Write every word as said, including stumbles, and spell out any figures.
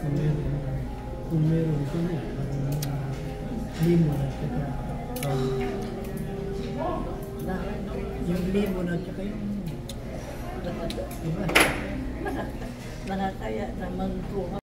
Kung meron, kung meron tuloy, parang uh, limon at saka um, yung limon at saka yung diba? Nakakaya naman po